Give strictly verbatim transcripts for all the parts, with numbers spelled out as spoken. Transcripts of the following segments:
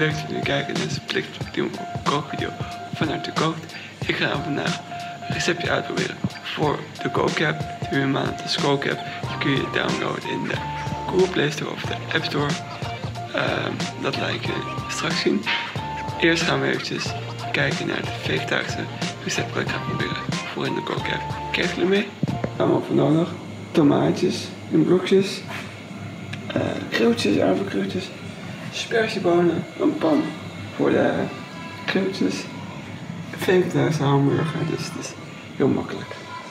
leuk dat jullie kijken naar deze bliknieuwe kookvideo van Arthur Kookt. Ik ga vandaag een receptje uitproberen voor de kookapp, de Humanos kookapp. Die kun je downloaden in de Google Play Store of de App Store. Um, dat laat ik je straks zien. Eerst gaan we eventjes kijken naar het vegetarische recept wat ik ga proberen voor in de kookapp. Krijg jullie mee? Allemaal voor nodig. Tomaatjes in blokjes. Uh, krieltjes, aardappelkrieltjes. Spersiebonen, een pan voor de krieltjes. Een vegetarische hamburger, dus het is heel makkelijk.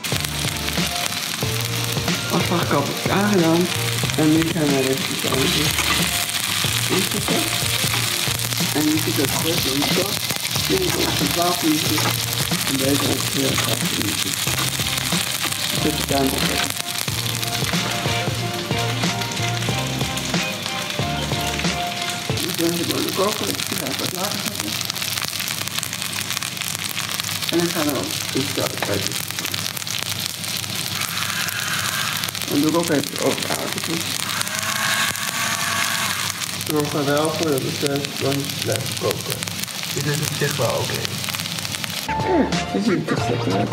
Afvachtkap heb ik aangedaan. En nu gaan we even de olie instoppen. En je ziet dat het best wel niet zo. Dit is ongeveer twaalf minuutjes. En deze ongeveer achttien minuutjes. Zet het aan op. Ik ben gewoon de koken, ik ga het wat lager zetten. En dan gaan we ook iets zout uit. Dan doe ik ook even over de aardappels. Zorg er wel voor dat het uh, lang blijft koken. Dit is op zich wel oké. Okay. Ja, zo ziet het er eruit.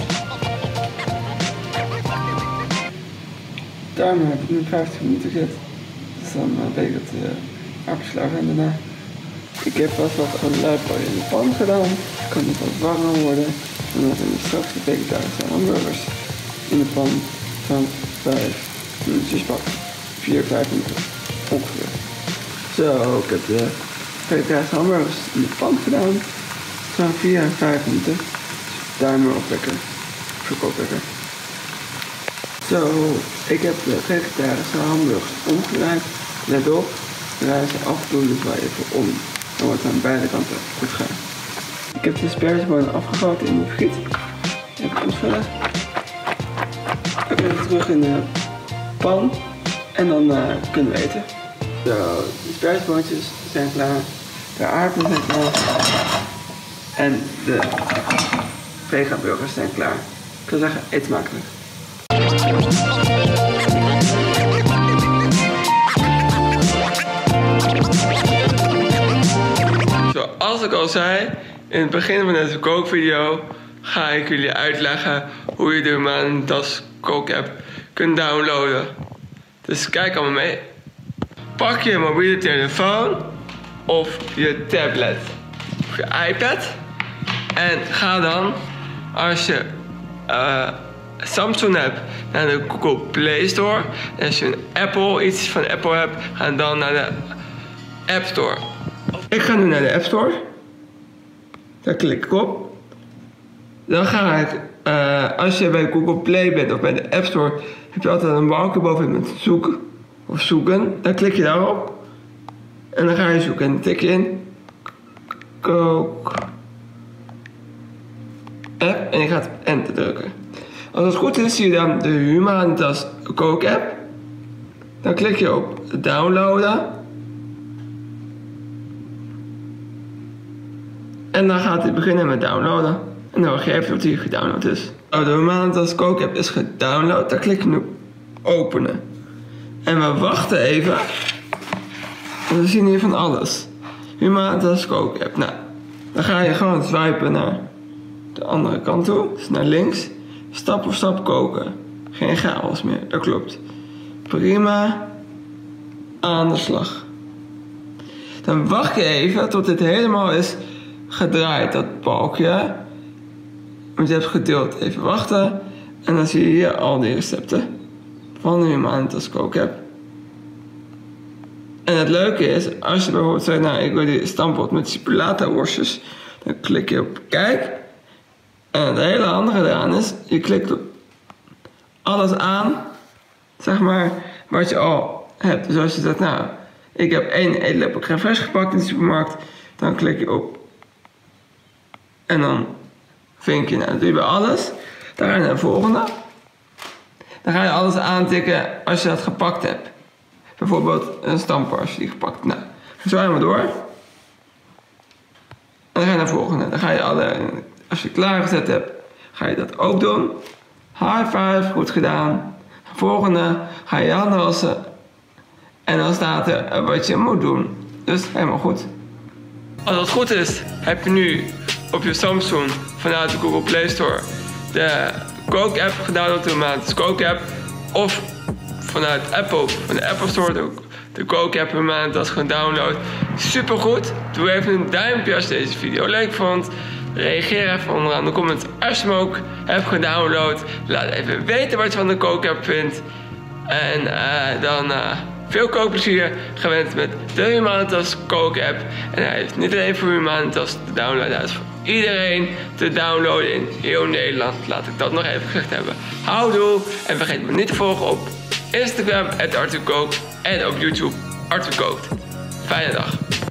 Timer heb ik nu vijftig minuten gezet. Dus dan uh, weet ik dat de uh, aardappels zijn daarna. Ik heb pas wat geluidpolie in de pan gedaan. Kan het wat warmer worden. En dan hebben we straks de vegetarische hamburgers in de pan van vijf minuutjes pakken. vier, vijf minuten ongeveer. Zo, ik heb de vegetarische hamburgers in de pan gedaan. Van vier en vijf minuten. Timer op lekker. Verkoop lekker. Zo, ik heb de vegetarische hamburgers omgedraaid. Let op, draai ze af en toe dus wel even om. Dan wordt het aan beide kanten goed gaar. Ik heb de spersiebonen afgegoten in de friet. Even opvullen. Ik ben even terug in de pan. En dan uh, kunnen we eten. Zo, de spersieboontjes zijn klaar. De aardappelen zijn klaar. En de vegaburgers zijn klaar. Ik zou zeggen, eet smakelijk. Zoals ik al zei, in het begin van deze kookvideo ga ik jullie uitleggen hoe je de Humanos kookapp kunt downloaden. Dus kijk allemaal mee. Pak je mobiele telefoon of je tablet of je iPad en ga dan, als je uh, Samsung hebt, naar de Google Play Store. En als je een Apple, iets van Apple hebt, ga dan naar de App Store. Ik ga nu naar de App Store. Daar klik ik op. Dan ga ik, uh, als je bij Google Play bent of bij de App Store, heb je altijd een balkje boven met zoeken of zoeken. Dan klik je daarop. En dan ga je zoeken en dan tik je in Kook App en je gaat op enter drukken. Als het goed is, zie je dan de Humanos kookapp. Dan klik je op downloaden. En dan gaat hij beginnen met downloaden. En dan wacht je even tot hij gedownload is. Oh, de Humanos kookapp is gedownload. Dan klik je nu openen. En we wachten even. En we zien hier van alles. Humanos kookapp. Nou, dan ga je gewoon swipen naar de andere kant toe. Dus naar links. Stap voor stap koken. Geen chaos meer, dat klopt. Prima. Aan de slag. Dan wacht je even tot dit helemaal is gedraaid, dat balkje. Want je hebt gedeeld. Even wachten. En dan zie je hier al die recepten van de Humanos kookapp. En het leuke is, als je bijvoorbeeld zegt, nou ik wil die stamppot met chipolata worstjes. Dan klik je op kijk. En het hele andere eraan is, je klikt op alles aan, zeg maar, wat je al hebt. Dus als je zegt, nou, ik heb één eetlepel crème fraîche gepakt in de supermarkt, dan klik je op. En dan vink je, nou, dan doe je bij alles. Dan ga je naar de volgende. Dan ga je alles aantikken als je dat gepakt hebt. Bijvoorbeeld een stamppot als je die gepakt hebt. Nou, zo gaan we door. En dan ga je naar de volgende. Dan ga je alle... Als je klaargezet hebt, ga je dat ook doen. High five, goed gedaan. Volgende, ga je je handen wassen. En dan staat er wat je moet doen. Dus helemaal goed. Als het goed is, heb je nu op je Samsung vanuit de Google Play Store de Coke app gedownload, de gratis Coke app. Of vanuit Apple, van de Apple Store, de, de Coke app per maand, dat is gewoon download. Super goed. Doe even een duimpje als je deze video leuk vond. Reageer even onderaan de comments als je hem ook hebt gedownload. Laat even weten wat je van de Coke app vindt. En uh, dan uh, veel kookplezier gewend met de Humanitas Coke app. En hij is niet alleen voor Humanitas te downloaden, hij is voor iedereen te downloaden in heel Nederland. Laat ik dat nog even gezegd hebben. Houdoe en vergeet me niet te volgen op Instagram at Arthur Kookt en op YouTube Arthur Kookt. Fijne dag.